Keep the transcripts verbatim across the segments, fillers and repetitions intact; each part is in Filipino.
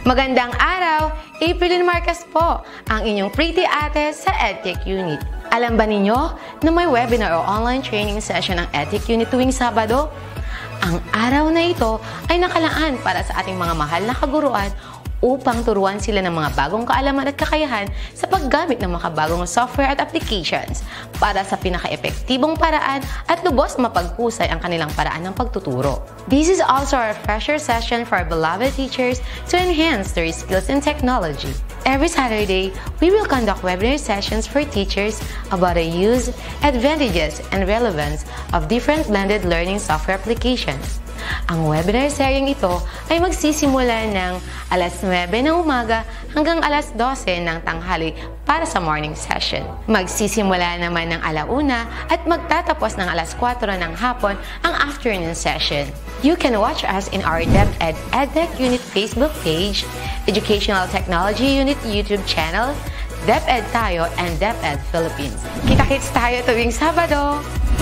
Magandang araw! April Marquez po, ang inyong pretty ate sa EdTech Unit. Alam ba ninyo na may webinar o online training session ng EdTech Unit tuwing Sabado? Ang araw na ito ay nakalaan para sa ating mga mahal na kaguruan upang turuan sila ng mga bagong kaalaman at kakayahan sa paggamit ng mga bagong software at applications para sa pinaka-epektibong paraan at lubos mapaghusay ang kanilang paraan ng pagtuturo. This is also a refresher session for our beloved teachers to enhance their skills in technology. Every Saturday, we will conduct webinar sessions for teachers about the use, advantages, and relevance of different blended learning software applications. Ang webinar seryeng ito ay magsisimula ng alas nuwebe ng umaga hanggang alas dose ng tanghali para sa morning session. Magsisimula naman ng alauna at magtatapos ng alas kwatro ng hapon ang afternoon session. You can watch us in our DepEd EdTech Unit Facebook page, Educational Technology Unit YouTube channel, DepEd Tayo, and DepEd Philippines. Kita-kits tayo tuwing Sabado!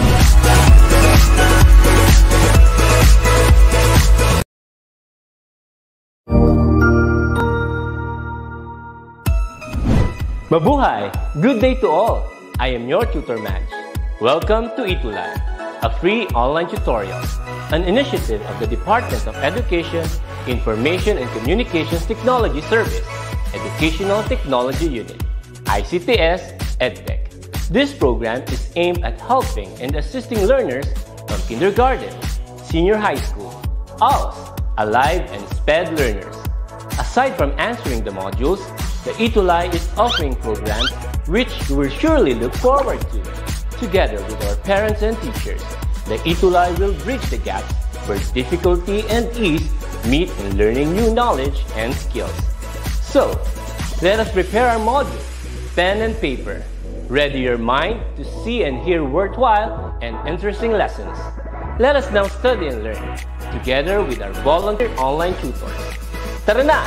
Mabuhay! Good day to all! I am your tutor Madge. Welcome to eTulay, a free online tutorial, an initiative of the Department of Education, Information and Communications Technology Service, Educational Technology Unit, I C T S EdTech. This program is aimed at helping and assisting learners from kindergarten, senior high school, A L S, Alive and SPED learners. Aside from answering the modules, the eTulay is offering programs which you will surely look forward to. Together with our parents and teachers, the eTulay will bridge the gap where difficulty and ease meet in learning new knowledge and skills. So, let us prepare our modules, pen and paper. Ready your mind to see and hear worthwhile and interesting lessons. Let us now study and learn, together with our volunteer online tutors. Tara na!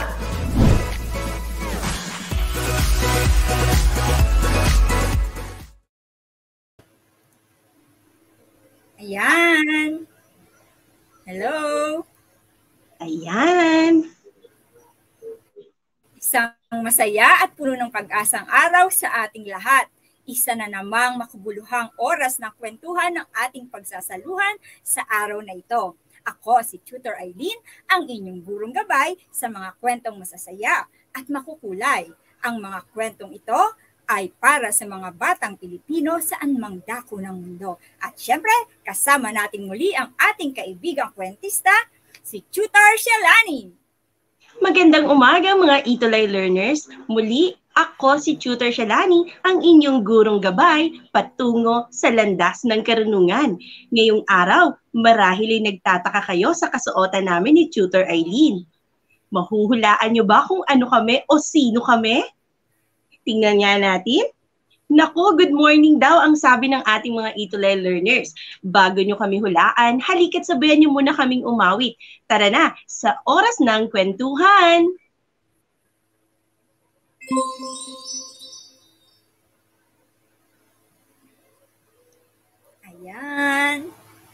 Ayan. Hello. Ayan. Isang masaya at puno ng pag-asang araw sa ating lahat. Isa na namang makabuluhang oras ng kwentuhan ng ating pagsasaluhan sa araw na ito. Ako si Tutor Aileen, ang inyong gurong gabay sa mga kwentong masasaya at makukulay. Ang mga kwentong ito ay para sa mga batang Pilipino saan mang dako ng mundo. At syempre, kasama natin muli ang ating kaibigang kwentista, si Tutor Shalani. Magandang umaga mga eTulay learners. Muli, ako si Tutor Shalani, ang inyong gurong gabay patungo sa landas ng karunungan. Ngayong araw, marahil ay nagtataka kayo sa kasuotan namin ni Tutor Aileen. Mahuhulaan niyo ba kung ano kami o sino kami? Tingnan nga natin. Naku, good morning daw ang sabi ng ating mga eTulay learners. Bago nyo kami hulaan, halika't sabayan nyo muna kaming umawit. Tara na, sa oras ng kwentuhan! Ayan.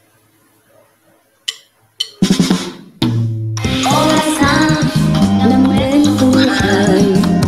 Oras na ng kwentuhan.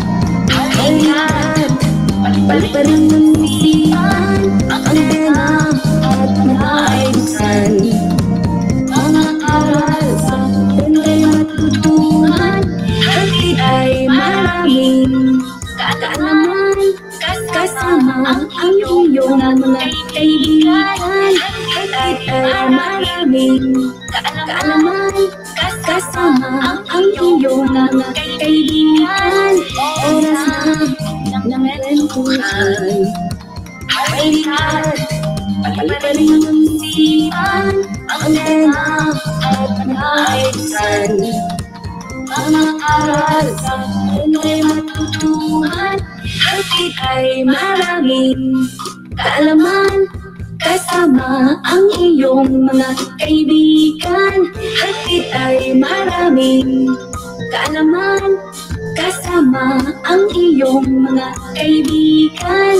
Paliparin ng isipan, ang antena at nakaibsan. Mga aral sa tunay matutunan, hatid ay maraming kaalaman. Kasama ang iyong mga kaibigan, hatid ay maraming kaalaman. Kasama ang iyong mga kaibigan. Oras na ng kwentuhan. Palikat, paliparin ng isipan, ang antena at nakaibsan. Mga aral sa tunay matutuhan, hatid ay maraming kaalaman. Kasama ang iyong mga kaibigan, hatid ay maraming kaalaman. Kasama ang iyong mga kaibigan.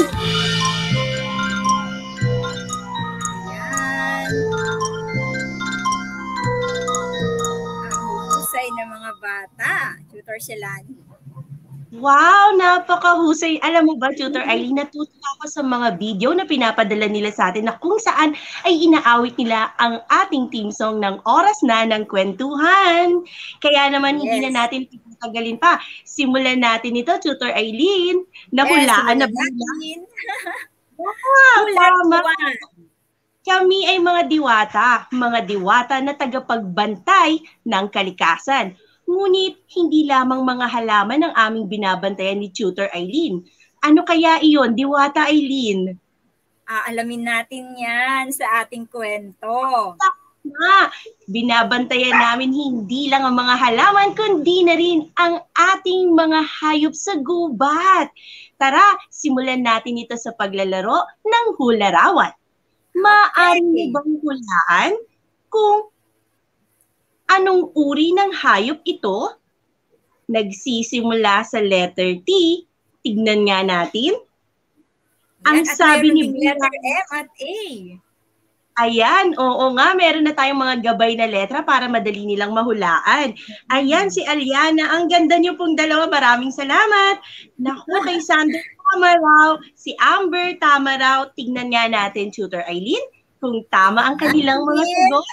Ayan. Ang husay ng mga bata, Tutor Shelani. Wow, napakahusay. Alam mo ba, Tutor Eileen, natuto ako sa mga video na pinapadala nila sa atin na kung saan ay inaawit nila ang ating team song ng Oras Na ng Kwentuhan. Kaya naman, yes, hindi na natin pagtagalin pa. Simulan natin ito, Tutor Eileen. Nahulaan yes, na ba? Wow, tama. Kami ay mga diwata, mga diwata na tagapagbantay ng kalikasan. Ngunit hindi lamang mga halaman ang aming binabantayan ni Tutor Eileen. Ano kaya iyon, Diwata Eileen? Aalamin natin yan sa ating kwento. Na, binabantayan namin hindi lang ang mga halaman, kundi na rin ang ating mga hayop sa gubat. Tara, simulan natin ito sa paglalaro ng hularawan. Maaari okay. bang hulaan kung anong uri ng hayop ito? Nagsisimula sa letter T. Tignan nga natin. Yan, ang sabi ni letter M at A. Ayan, oo nga, meron na tayong mga gabay na letra para madali nilang mahulaan. Ayan, si Aliana, ang ganda niyo pong dalawa, maraming salamat. Naku, kay Sander, tama raw. Si Amber, tama raw. Tignan nga natin, Tutor Eileen, kung tama ang kanilang mga sagot.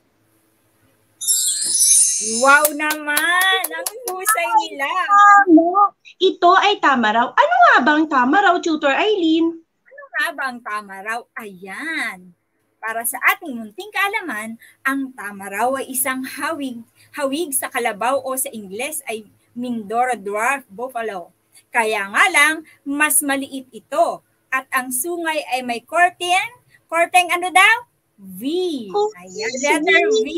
Wow naman! Ang husay nila! Tama. Ito ay tama raw. Ano nga bang tama raw, Tutor Eileen? Ano nga bang tama raw? Ayan! Para sa ating munting kaalaman, ang tama raw ay isang hawig, hawig sa kalabaw o sa Ingles ay Mindoro Dwarf Buffalo. Kaya nga lang, mas maliit ito. At ang sungay ay may korten. Korteng ano daw? V. Ayan, letter V.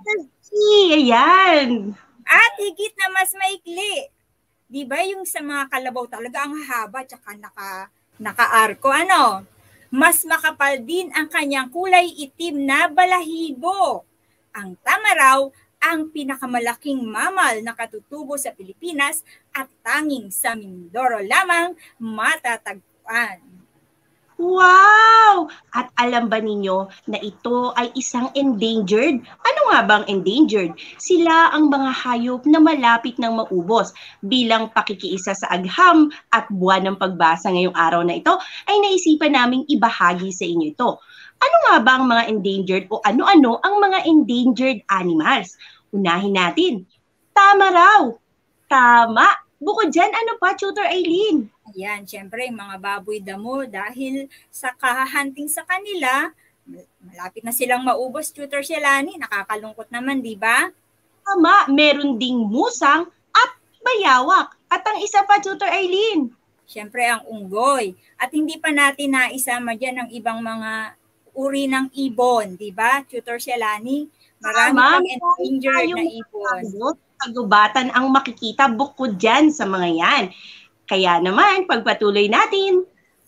Ayan. At higit na mas maikli. Di ba yung sa mga kalabaw talaga ang haba tsaka naka, naka-arko. Ano? Mas makapal din ang kanyang kulay itim na balahibo. Ang tama raw, ang pinakamalaking mammal na katutubo sa Pilipinas at tanging sa Mindoro lamang matatagpuan. Wow! At alam ba ninyo na ito ay isang endangered? Ano nga bang endangered? Sila ang mga hayop na malapit ng maubos. Bilang pakikiisa sa agham at buwan ng pagbasa ngayong araw na ito, ay naisipan naming ibahagi sa inyo ito. Ano nga ba ang mga endangered o ano-ano ang mga endangered animals? Unahin natin. Tama raw. Tama. Bukod dyan, ano pa, Tutor Eileen? Ayan, syempre, yung mga baboy damo, dahil sa kahahunting sa kanila, malapit na silang maubos, Tutor Shelani. Nakakalungkot naman, di ba? Tama, meron ding musang at bayawak. At ang isa pa, Tutor Eileen? Syempre, ang unggoy. At hindi pa natin naisama dyan ang ibang mga uri ng ibon, di ba, Tutor Shelani? Marami Tama, pang endangered na ibon. Kagubatan ang makikita bukod dyan sa mga yan. Kaya naman, pagpatuloy natin.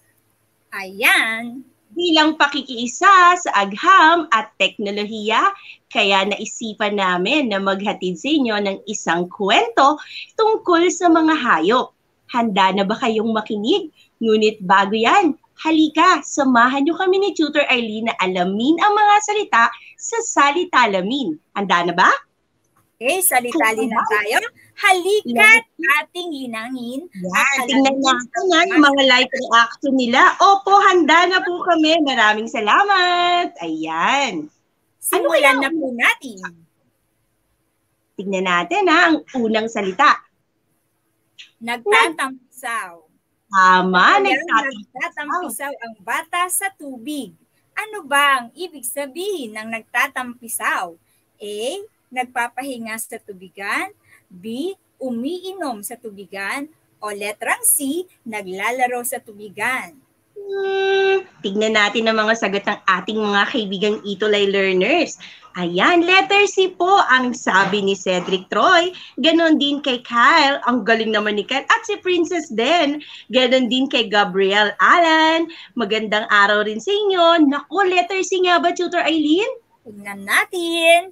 Ayan. Bilang pakikiisa sa agham at teknolohiya, kaya naisipan namin na maghatid sa inyo ng isang kwento tungkol sa mga hayop. Handa na ba kayong makinig? Ngunit bago yan, halika, samahan niyo kami ni Tutor Eileen na alamin ang mga salita sa Salitalamin. Handa na ba? Okay, salitali na tayo. Halika't ating linangin. Yan, tingnan natin nga yung mga live reaction nila. Opo, handa na po kami. Maraming salamat. Ayan. Simulan na po natin. Tingnan natin ha, ang unang salita. Nagtatampisaw. Tama, nagtatampisaw ang bata sa tubig. Ano ba ang ibig sabihin ng nagtatampisaw? A. Nagpapahinga sa tubigan. B. Umiinom sa tubigan. O letrang C. Naglalaro sa tubigan. Hmm, tignan natin ang mga sagot ng ating mga kaibigang Itulay learners. Ayan, letter C po ang sabi ni Cedric Troy. Ganon din kay Kyle. Ang galing naman ni Kyle. At si Princess Den. Ganon din kay Gabriel Alan. Magandang araw rin sa inyo. Naku, letter C nga ba, Tutor Eileen? Tignan natin.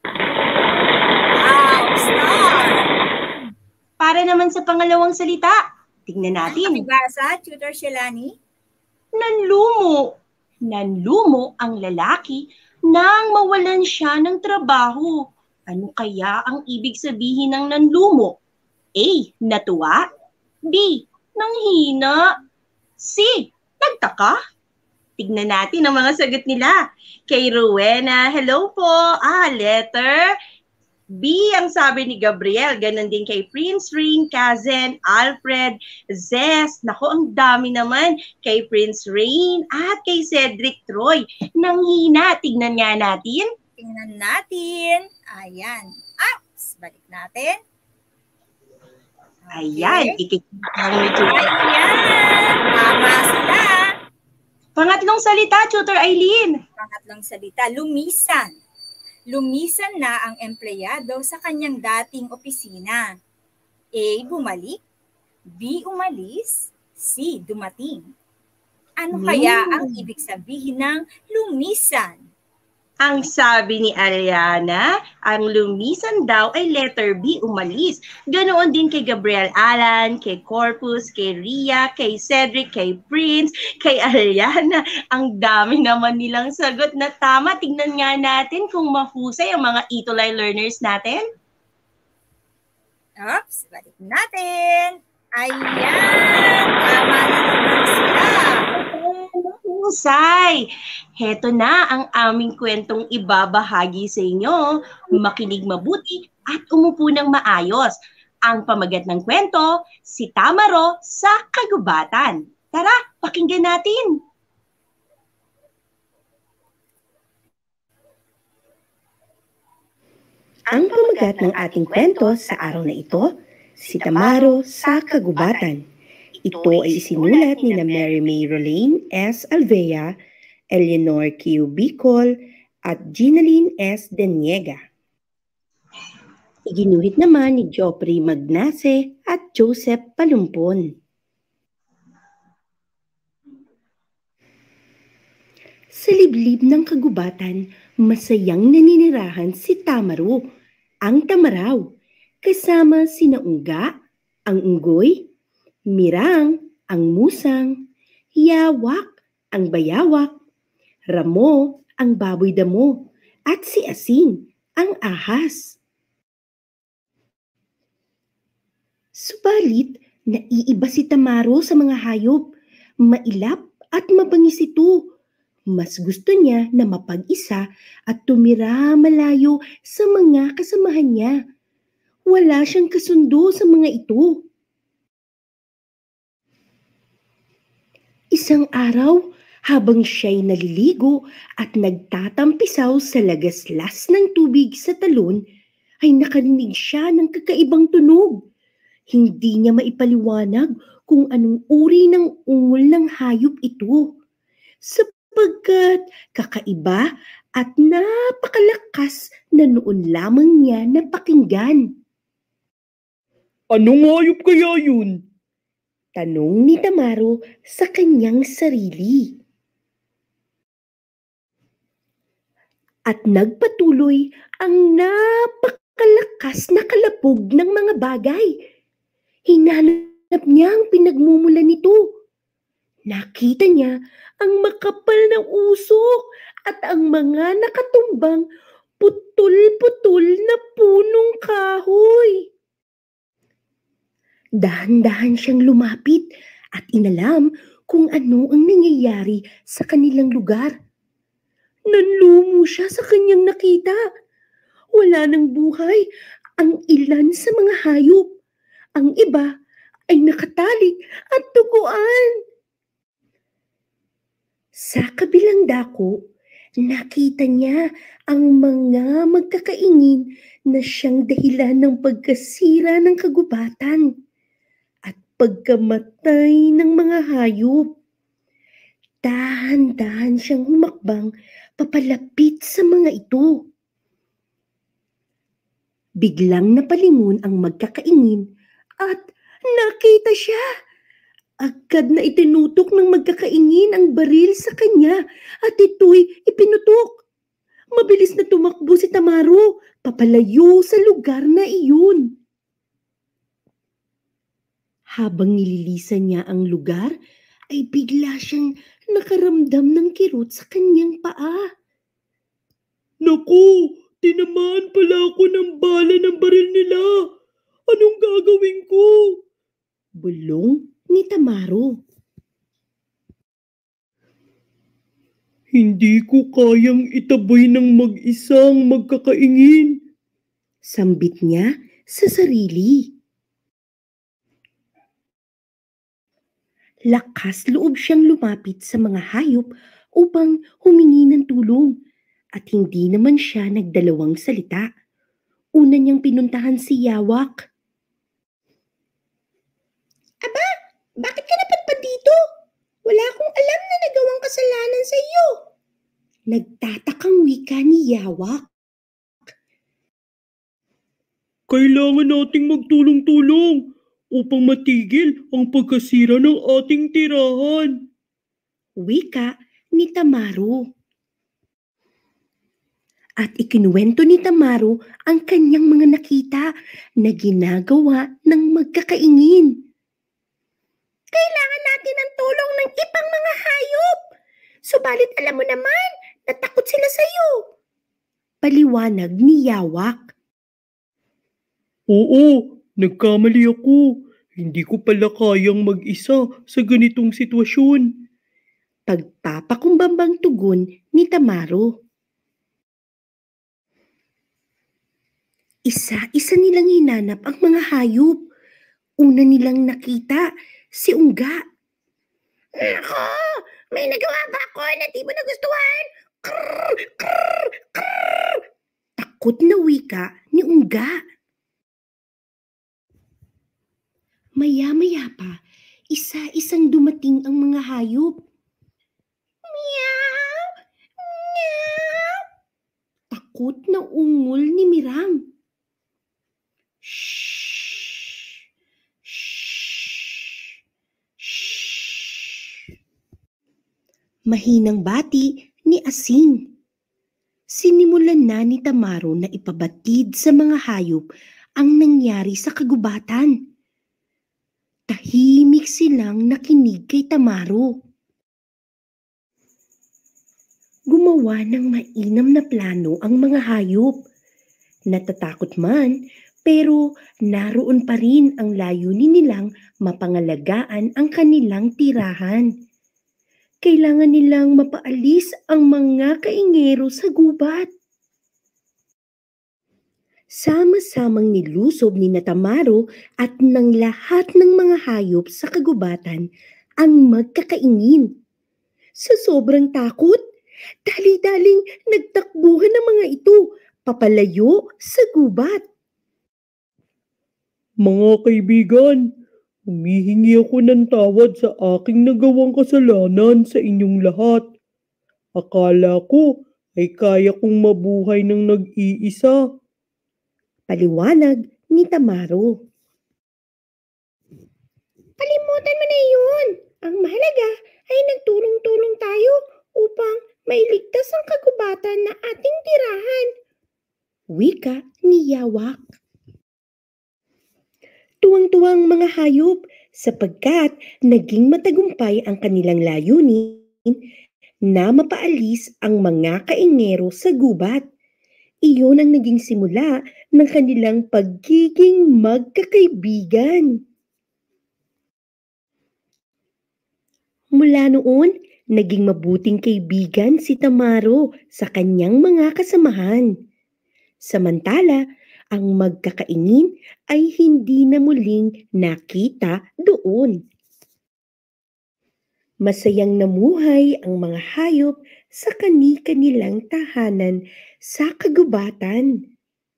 Wow, star! Para naman sa pangalawang salita, tignan natin. Ang basa, Tutor Shelani? Nanlumo. Nanlumo ang lalaki nang mawalan siya ng trabaho. Ano kaya ang ibig sabihin ng nanlumo? A. Natuwa. B. Nanghina. C. Nagtaka. Tignan natin ang mga sagot nila. Kay Rowena, hello po. Ah, letter B ang sabi ni Gabriel. Ganon din kay Prince Ring, Kazen, Alfred, Zes. Nako, ang dami naman. Kay Prince Rain at kay Cedric Troy. Nanghina. Tignan nga natin. Tingnan natin. Ayan. Ups, balik natin. Ayan, ikikita lang ni Tutor. Ayan, tama sila. Pangatlong salita, Tutor Eileen. Pangatlong salita, lumisan. Lumisan na ang empleyado sa kanyang dating opisina. A. Bumalik. B. Umalis. C. Dumating. Ano kaya ang ibig sabihin ng lumisan? Ang sabi ni Ariana, ang lumisan daw ay letter B, umalis. Ganoon din kay Gabriel Alan, kay Corpus, kay Ria, kay Cedric, kay Prince, kay Ariana. Ang dami naman nilang sagot na tama. Tingnan nga natin kung mahusay ang mga Itulay learners natin. Oops, balik natin. Ayan, tama na naman sila. Husay! Heto na ang aming kwentong ibabahagi sa inyo. Makinig mabuti at umupo ng maayos. Ang pamagat ng kwento, si Tamaro sa Kagubatan. Tara, pakinggan natin! Ang pamagat ng ating kwento sa araw na ito, si Tamaro sa Kagubatan. Ito ay isinulat ni na Mary May Rolane S. Alvea, Eleanor Q. Bicol, at Ginaline S. Deniega. Iginuhit naman ni Joffrey Magnase at Joseph Palumpon. Sa liblib ng kagubatan, masayang naninirahan si Tamaro, ang tamaraw, kasama sina Ungga, ang unggoy, Mirang, ang musang, Yawak, ang bayawak, Ramo, ang baboy damo, at si Asing, ang ahas. Subalit, naiiba si Tamaro sa mga hayop, mailap at mabangis ito. Mas gusto niya na mapag-isa at tumira malayo sa mga kasamahan niya. Wala siyang kasundo sa mga ito. Isang araw, habang siya'y naliligo at nagtatampisaw sa lagaslas ng tubig sa talon, ay nakarinig siya ng kakaibang tunog. Hindi niya maipaliwanag kung anong uri ng ungol ng hayop ito, sapagkat kakaiba at napakalakas na noon lamang niya napakinggan. Anong hayop kaya yun? Tanong ni Tamaro sa kanyang sarili. At nagpatuloy ang napakalakas na kalabog ng mga bagay. Hinanap niya ang pinagmumula nito. Nakita niya ang makapal na usok at ang mga nakatumbang putol-putol na punong kahoy. Dahan-dahan siyang lumapit at inalam kung ano ang nangyayari sa kanilang lugar. Nanlumo siya sa kanyang nakita. Wala ng buhay ang ilan sa mga hayop. Ang iba ay nakatali at tuguan. Sa kabilang dako, nakita niya ang mga magkakaingin na siyang dahilan ng pagkasira ng kagubatan at pagkamatay ng mga hayop. Dahan-dahan siyang humakbang papalapit sa mga ito. Biglang napalingon ang magkakaingin at nakita siya. Agad na itinutok ng magkakaingin ang baril sa kanya at ito'y ipinutok. Mabilis na tumakbo si Tamaro papalayo sa lugar na iyon. Habang nililisan niya ang lugar, ay bigla siyang nakaramdam ng kirot sa kanyang paa. Naku, Tinamaan pala ako ng bala ng baril nila. Anong gagawin ko? Bulong ni Tamaro. Hindi ko kayang itabay ng mag-isang magkakaingin. Sambit niya sa sarili. Lakas loob siyang lumapit sa mga hayop upang humingi ng tulong at hindi naman siya nagdalawang salita. Una niyang pinuntahan si Yawak. Aba, bakit ka napadpad dito? Wala akong alam na nagawang kasalanan sa iyo. Nagtatakang wika ni Yawak. Kailangan nating magtulong-tulong upang matigil ang pagkasira ng ating tirahan. Wika ni Tamaro. At ikinuwento ni Tamaro ang kanyang mga nakita na ginagawa ng magkakaingin. Kailangan natin ng tulong ng ibang mga hayop. Subalit alam mo naman, natakot sila sa iyo. Paliwanag ni Yawak. Oo, nagkamali ako. Hindi ko pala kayang mag-isa sa ganitong sitwasyon. Pagpapakumbambang tugon ni Tamaro. Isa-isa nilang hinanap ang mga hayop. Una nilang nakita si Ungga. Nako, may nagawa ba ako na di mo nagustuhan? Krrr, krrr, krrr. Takot na wika ni Ungga. Maya-maya pa, isa-isang dumating ang mga hayop. Meow! Meow! Takot na ungol ni Miram. Shhh! Shhh! Shhh! Mahinang bati ni Asing. Sinimulan na ni Tamaro na ipabatid sa mga hayop ang nangyari sa kagubatan. Tahimik silang nakinig kay Tamaro. Gumawa ng mainam na plano ang mga hayop. Natatakot man, pero naroon pa rin ang layunin nilang mapangalagaan ang kanilang tirahan. Kailangan nilang mapaalis ang mga kaingero sa gubat. Sama-samang nilusob ni Tamaro at ng lahat ng mga hayop sa kagubatan ang magkakaingin. Sa sobrang takot, dali-daling nagtakbuhan ng mga ito papalayo sa gubat. Mga kaibigan, humihingi ako ng tawad sa aking nagawang kasalanan sa inyong lahat. Akala ko ay kaya kong mabuhay ng nag-iisa. Paliwanag ni Tamaro. Palimutan mo na yun. Ang mahalaga ay nagtulong-tulong tayo upang mailigtas ang kagubatan na ating tirahan. Wika ni Yawak. Tuwang-tuwang mga hayop sapagkat naging matagumpay ang kanilang layunin na mapaalis ang mga kaingero sa gubat. Iyon ang naging simula ng kanilang pagiging magkakaibigan. Mula noon, naging mabuting kaibigan si Tamaro sa kanyang mga kasamahan. Samantala, ang magkakaingin ay hindi na muling nakita doon. Masayang namuhay ang mga hayop sa kani-kanilang tahanan sa kagubatan.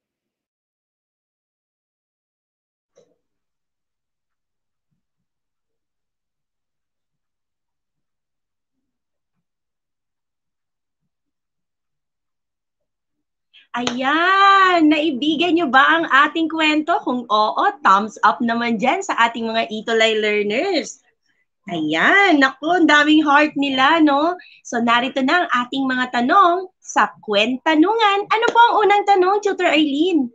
Ayan, naibigan nyo ba ang ating kwento? Kung oo, thumbs up naman dyan sa ating mga Itulay learners. Ayan, naku, ang daming heart nila, no? So, narito na ang ating mga tanong sa Kwentanungan. Ano po ang unang tanong, Tutor Eileen?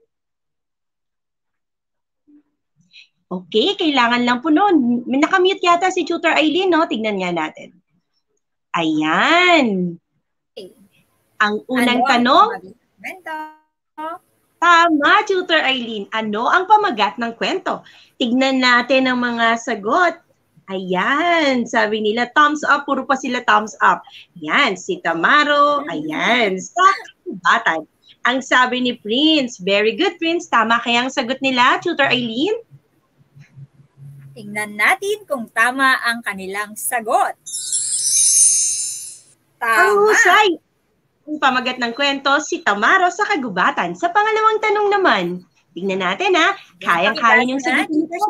Okay, kailangan lang po noon. Nakamute yata si Tutor Eileen, no? Tignan nga natin. Ayan. Ang unang Ano ang tanong, kwento? Tama, Tutor Eileen. Ano ang pamagat ng kwento? Tignan natin ang mga sagot. Ayan, sabi nila, thumbs up, puro pa sila thumbs up. Ayan, si Tamaro, ayan, sa kagubatan. Ang sabi ni Prince, very good, Prince. Tama kaya ang sagot nila, Tutor Eileen? Tingnan natin kung tama ang kanilang sagot. Ang Tama. husay. Ang pamagat ng kwento, si Tamaro sa kagubatan. Sa pangalawang tanong naman, tingnan natin ha, kayang-kaya niyong sagutin ito.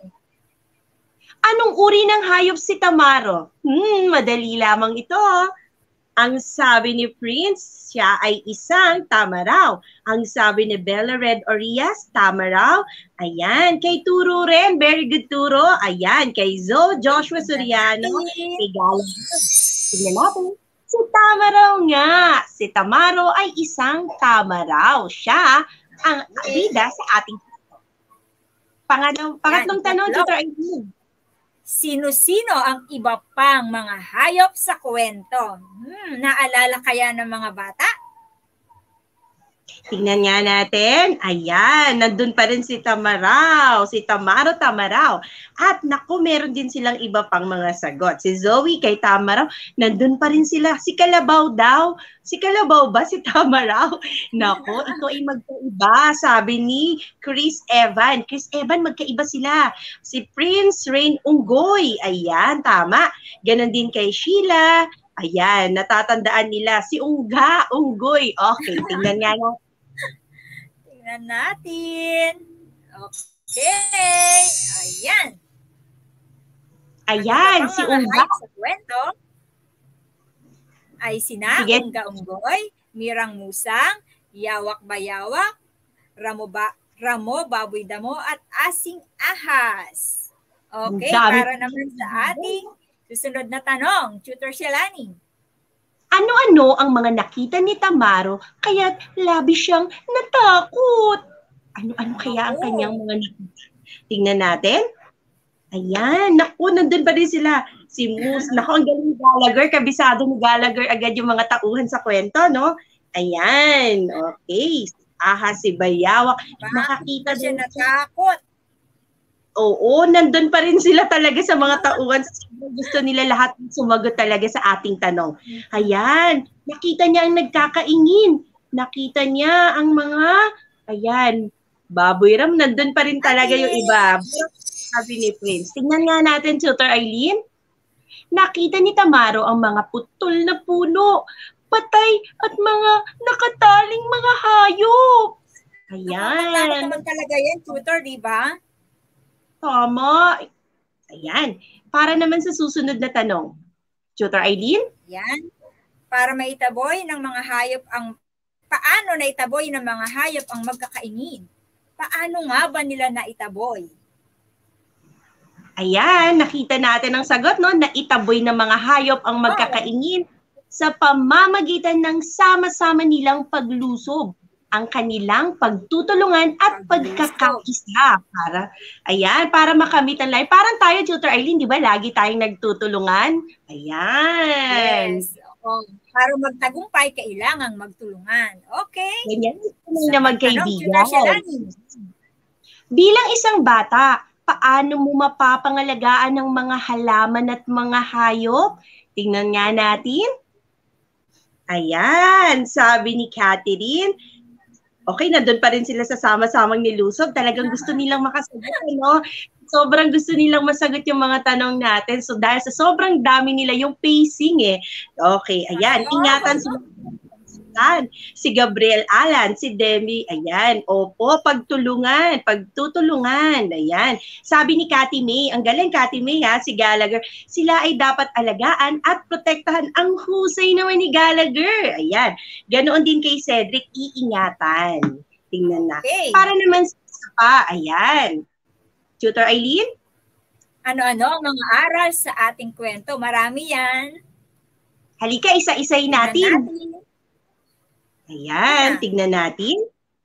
Anong uri ng hayop si Tamaro? Hmm, madali lamang ito. Ang sabi ni Prince, siya ay isang tama raw. Ang sabi ni Bella Red Orias, tama raw. Ayan, kay Turo rin, very good Turo. Ayan, kay Zoe Joshua Soriano, kay Gala. Tignan natin. Si tama raw nga. Si Tamaro ay isang tama raw. Siya ang bida sa ating Pangalawang, pangatlong tanong, Tutor Eileen. Sino-sino ang iba pang mga hayop sa kwento? Hmm, naalala kaya ng mga bata? Tingnan nga natin. Ayan, nandun pa rin si Tamaraw. Si Tamaro Tamaraw. At naku, meron din silang iba pang mga sagot. Si Zoe kay Tamaraw, nandun pa rin sila. Si Kalabaw daw. Si Kalabaw ba? Si Tamaraw? Naku, ito ay magkaiba. Sabi ni Chris Evan. Chris Evan, magkaiba sila. Si Prince Rain Unggoy. Ayan, tama. Ganon din kay Sheila. Ayan, natatandaan nila. Si Ungga, Unggoy. Okay, tingnan nga nga. Tingnan natin. Okay. Ayan. Ayan, Ang si mga Ungga. hayop sa kwento ay sina Sige. Ungga Unggoy, Mirang Musang, Yawak Bayawak, Ramo, ba, Ramo Baboy Damo at Asing Ahas. Okay, Ang dami. para naman sa ating susunod na tanong, Tutor Shalani. Ano-ano ang mga nakita ni Tamaro kaya labis siyang natakot? Ano-ano kaya ang Naku. kanyang mga nakita? Tingnan natin. Ayan, naku, nandun pa rin sila. Si Moose, naku, ang galing ni Gallagher, kabisado ni Gallagher agad yung mga tauhan sa kwento, no? Ayan, okay. Aha, si Bayawak. Nakakita Siya din siya. natakot. Oo, nandun pa rin sila talaga sa mga tauhan. Gusto nila lahat sumagot talaga sa ating tanong. Ayan, nakita niya ang nagkakaingin. Nakita niya ang mga, ayan, baboy ram, nandun pa rin talaga yung iba. Sabi ni Prince. Tingnan nga natin, Tutor Eileen. Nakita ni Tamaro ang mga putol na puno, patay at mga nakataling mga hayop. Nakakatawa Ayan. naman talaga yan, Tutor, di ba? Tama. Ayan. Para naman sa susunod na tanong. Tutor Eileen? Yan. Para maitaboy ng mga hayop ang paano naitaboy ng mga hayop ang magkakaingin? Paano nga ba nila naitaboy? Ayan, nakita natin ang sagot, no? Naitaboy ng mga hayop ang magkakaingin sa pamamagitan ng sama-sama nilang paglusob, ang kanilang pagtutulungan at pagkakaisa. Para, ayan, para makamit ang life. Parang tayo, Tutor Eileen, di ba? Lagi tayong nagtutulungan. Ayan. Yes. Oo. Para magtagumpay, kailangang magtulungan. Okay? Ganyan Sa na tanong, magkaibigan. Tutor Shalani. Bilang isang bata, paano mo mapapangalagaan ng mga halaman at mga hayop? Tingnan nga natin. Ayan, sabi ni Catherine. Okay, nandun pa rin sila sa sama-samang nilusob. Talagang gusto nilang makasagot, no? Sobrang gusto nilang masagot yung mga tanong natin. So dahil sa sobrang dami nila yung pacing eh. Okay, ayan. Ingatan sila. Si Gabriel Alan, si Demi, ayan. Opo, pagtulungan, pagtutulungan. Ayan. Sabi ni Cathy May, ang galing Cathy May ha, si Gallagher, sila ay dapat alagaan at protektahan. Ang husay naman ni Gallagher. Ayan. Ganoon din kay Cedric, iingatan. Tingnan na. Okay. Para naman sa pa, ayan. Tutor Eileen? Ano-ano ang mga aral sa ating kwento? Marami yan. Halika, isa-isay Tingnan natin. natin. Ayan, Ah. tignan natin.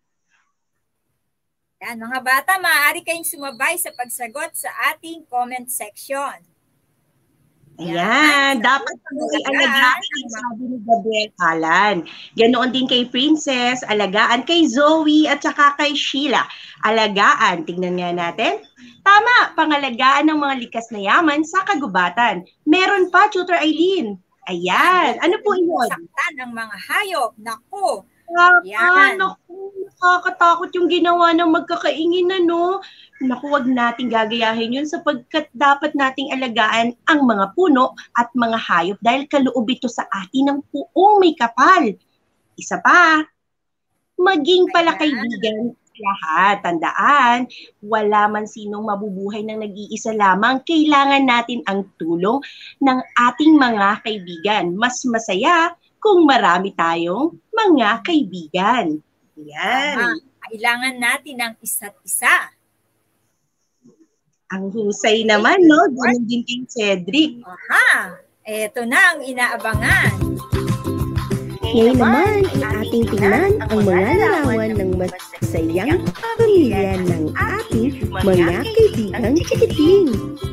Yan, mga bata, maaari kayong sumabay sa pagsagot sa ating comment section. Ayan, dapat po ay alagaan ang sabi ni Gabriel Alan. Ganoon din kay Princess, alagaan kay Zoe at saka kay Sheila. Alagaan, tingnan nga natin. Tama, pangalagaan ng mga likas na yaman sa kagubatan. Meron pa, Tutor Eileen. Ayan, ano po iyon? Saktan ng mga hayop. Naku, Yan. Naku, nakakatakot yung ginawa ng magkakaingin na, no? Naku, wag nating gagayahin yun sapagkat dapat nating alagaan ang mga puno at mga hayop dahil kaloob ito sa atin ng puong may kapal. Isa pa, maging pala kaibigan lahat. Tandaan, wala man sinong mabubuhay ng nag-iisa lamang. Kailangan natin ang tulong ng ating mga kaibigan. Mas masaya kung marami tayong mga kaibigan. Yan. Kailangan natin ang isa't isa. Ang husay naman, no? Ganun din kay Cedric. Aha! Eto na ang inaabangan. Ngayon naman ay ating tingnan ang mga larawan ng masayang pamilya ng ating mga kaibigang chikiting.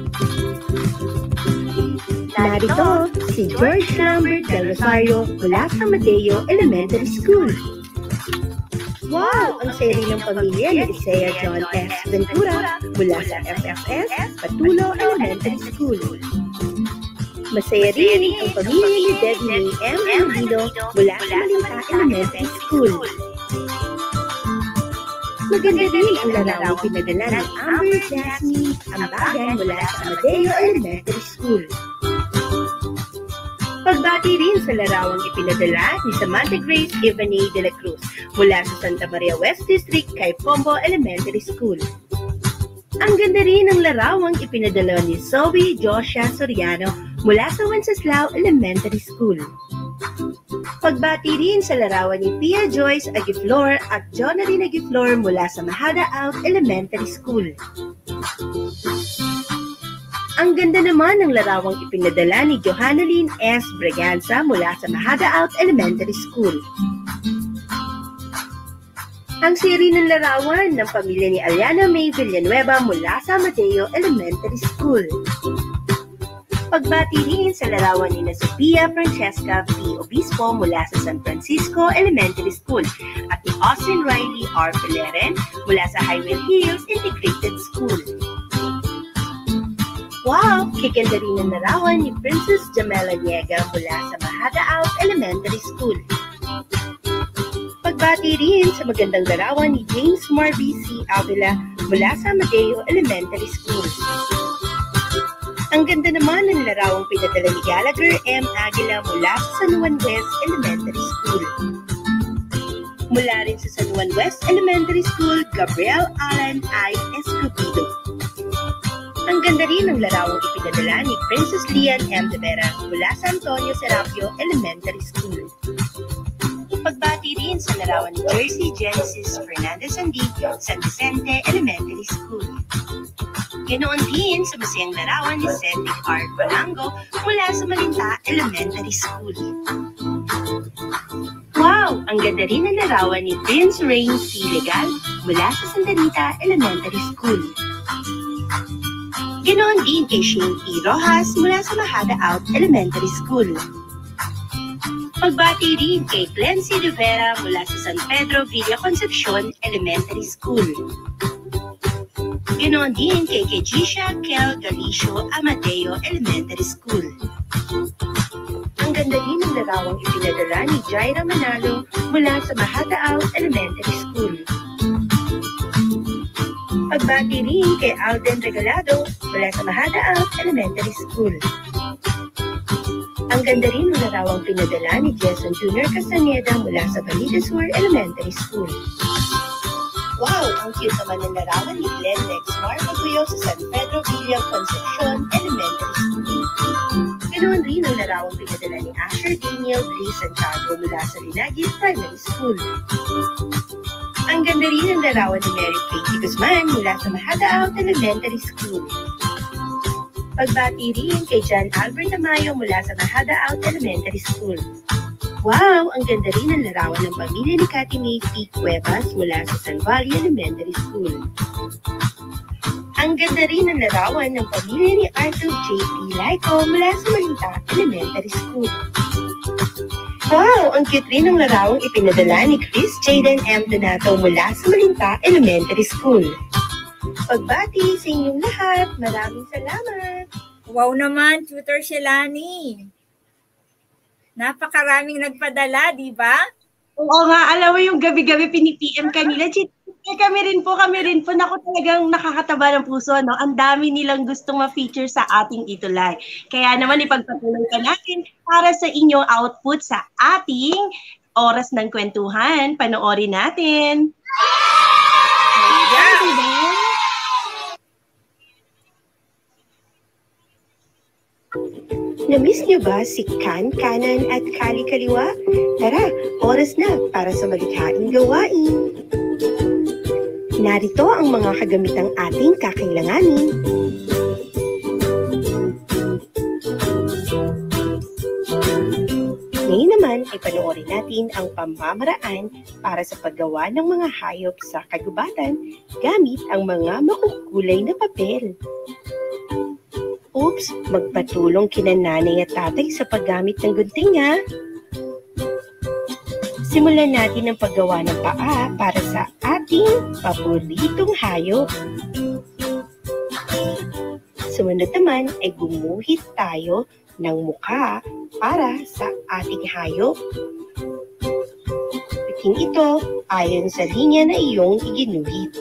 Narito si George Lambert Del Rosario mula sa Amadeo Elementary School. Wow! Ang seri ng pamilya ni Isaiah John S. Ventura mula sa F F S Patulo Elementary School. Masaya rin ang pamilya ni Debbie May M. Andino mula sa Malinta Elementary School. Maganda rin ang larawang pinadala ng Amber Jasmine Ambagan mula sa Amadeo Elementary School. Pagbati rin sa larawang ipinadala ni Samantha Grace Ivany de la Cruz mula sa Santa Maria West District kay Pombo Elementary School. Ang ganda rin ng larawang ipinadala ni Zoe Joshua Soriano mula sa Wenceslao Elementary School. Pagbati rin sa larawan ni Pia Joyce Agiflor at Jonarin Agiflor mula sa Mahada Out Elementary School. Ang ganda naman ng larawang ipinadala ni Johannaline S. Braganza mula sa Mahada Out Elementary School. Ang seri ng larawan ng pamilya ni Aliana May Villanueva mula sa Amadeo Elementary School. Pagbati rin sa larawan ni na Sophia Francesca P. Obispo mula sa San Francisco Elementary School at ni Austin Riley R. Peleren mula sa Highway Hills Integrated School. Wow! Kikanda rin ang larawan ni Princess Jamela Niega mula sa Mahada Out Elementary School. Pagbati rin sa magandang larawan ni James Marby C. Avila mula sa Amadeo Elementary School. Ang ganda naman ng larawang pinadala ni Gallagher M. Aguila mula sa San Juan West Elementary School. Mula rin sa San Juan West Elementary School, Gabriel Alan I. Escobedo. Ang ganda rin ng larawang ipinadala ni Princess Lian M. De Vera mula sa Antonio Serapio Elementary School. Pagbati rin sa larawan ni Jersey Genesis Fernandez Andi San Vicente Elementary School. Ganoon din sa masayang larawan ni Cedric R. Balango mula sa Malinta Elementary School. Wow! Ang ganda rin ng larawan ni Prince Rain C. Legal mula sa Sandanita Elementary School. Ganoon din kay Shane P. Rojas mula sa Mahada Out Elementary School. Pagbati rin kay Clency Rivera mula sa San Pedro Villa Concepcion Elementary School. Ganoon din kay Kejisha Kel Galicio Amadeo Elementary School. Ang ganda rin ng larawang ipinadala ni Jaira Manalo mula sa Mahada Out Elementary School. Pagbati rin kay Alden Regalado mula sa Mahada Out Elementary School. Ang ganda rin ng larawang pinadala ni Jason Junior Castaneda mula sa Valida Sur Elementary School. Wow! Ang cute naman ng larawan ni Glenn Lexmar Maguyo sa San Pedro Villa Concepcion Elementary School. Ganoon rin ang larawang pinadala ni Asher Daniel Lee Santiago mula sa Linagi Primary School. Ang ganda rin ang larawan ni Mary Katie Guzman mula sa Mahada Out Elementary School. Pagbati rin kay John Albert Tamayo mula sa Mahada Out Elementary School. Wow! Ang ganda rin ang larawan ng pamilya ni Cathy May P. Cuevas mula sa San Valley Elementary School. Ang Ang ganda rin ng larawan ng pamilya ni Arthur J P Laico mula sa Malinta Elementary School. Wow! Ang cute rin ng larawang ipinadala ni Chris Jaden M. Donato mula sa Malinta Elementary School. Pagbati sa inyong lahat, maraming salamat! Wow naman, Tutor Shelani. Napakaraming nagpadala, di ba? Oo nga, alam mo yung gabi-gabi pini-P M kanila. Chit, kami rin po, kami rin po. Naku, talagang nakakataba ng puso. No? Ang dami nilang gustong ma-feature sa ating Itulay. Kaya naman ipagpatuloy ka natin para sa inyong output sa ating Oras ng Kwentuhan. Panoorin natin. Yeah. Namiss niyo ba si Kan Kanan at Kali Kaliwa? Tara, oras na para sa malikhaing gawain. Narito ang mga kagamitang ating kakailanganin. Ngayon naman ay panoorin natin ang pamamaraan para sa paggawa ng mga hayop sa kagubatan gamit ang mga makukulay na papel. Oops, magpatulong kina nanay at tatay sa paggamit ng gunting ha. Simulan natin ang paggawa ng paa para sa ating paboritong hayop. Sumunod naman ay gumuhit tayo ng mukha para sa ating hayop. Piting ito ayon sa linya na iyong iginuhit.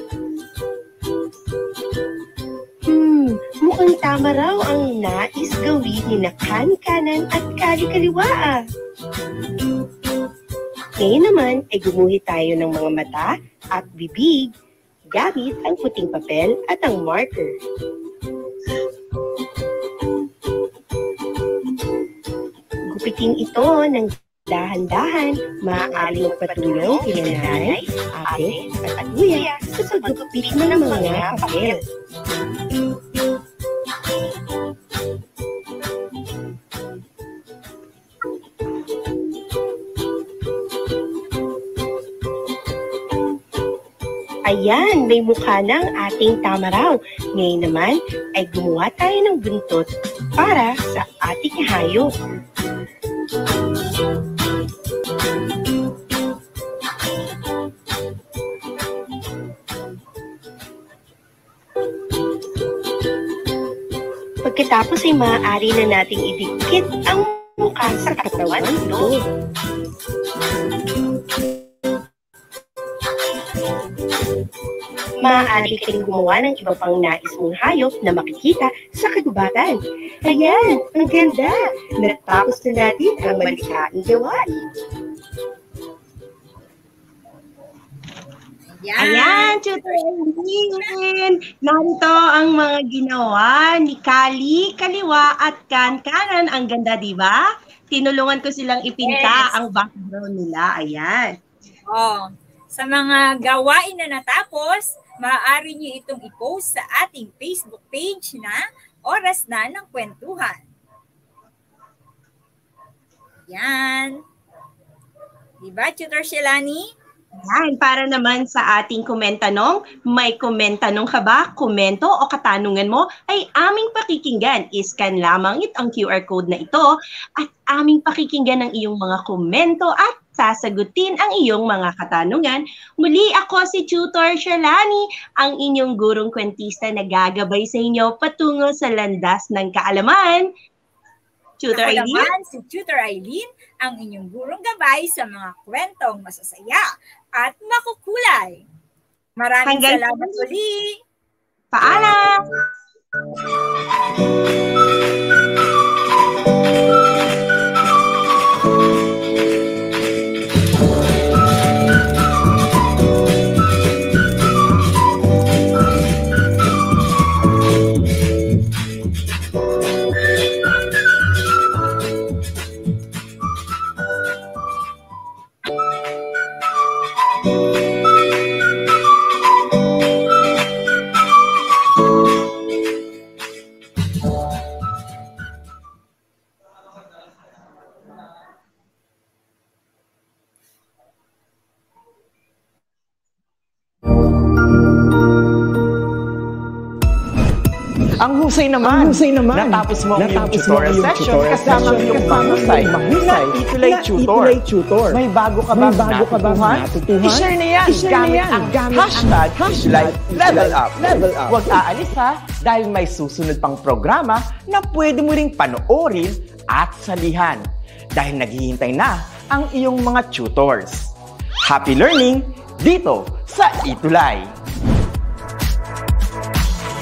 Hmm, mukhang tama raw ang nais gawin ni na Kan Kanan at Kali Kaliwa. Ngayon naman ay gumuhit tayo ng mga mata at bibig gamit ang puting papel at ang marker. Gupitin ito ng dahan-dahan, maaaring magpatulong kina nanay, ate at kuya sa paggupit ng mga papel. Ayan, may mukha ng ating tamaraw. Ngayon naman ay gumawa tayo ng buntot para sa ating hayop. Pagkatapos ay maaari na nating idikit ang mukha sa katawan nito. Maaari ka rin gumawa ng iba pang nais mong hayop na makikita sa kagubatan. Ayan, ang ganda! Natapos na natin ang malikhaing gawain. Yan. Ayan, Tutor Eileen. Narito ang mga ginawa ni Kali Kaliwa at Kan Kanan. Ang ganda, di ba? Tinulungan ko silang ipinta Yes. ang background nila. Ayan. Oh, sa mga gawain na natapos, maaari niyo itong i-post sa ating Facebook page na Oras na ng Kwentuhan. Yan. Diba, Tutor Shelani? Yan, para naman sa ating komentanong, may komentanong ka ba, komento o katanungan mo ay aming pakikinggan. Iscan lamang it ang Q R code na ito at aming pakikinggan ang iyong mga komento at sasagutin ang iyong mga katanungan. Muli ako si Tutor Shelani, ang inyong gurong kwentista na gagabay sa inyo patungo sa landas ng kaalaman. Tutor Ako Eileen? naman si Tutor Eileen, ang inyong gurong gabay sa mga kwentong masasaya at makukulay. Maraming Hanggang salamat sa uli. Paalam! Ang husay naman. Ang husay naman. Natapos mo ang iyong Natapos mo tutorial ang iyong session tutorial kasama ang session iyong kasama ang mahusay iyong na mahusay Itulay na Tutor. Itulay Tutor. May bago ka May bang bago ka bang natutuhan? natutuhan? I-share na yan I-share na gamit yan ang gamit hashtag ang Itulay Level Up. Level Up. Huwag aalis ha, dahil may susunod pang programa na pwede mo ring panoorin at salihan. Dahil naghihintay na ang iyong mga tutors. Happy learning dito sa Itulay!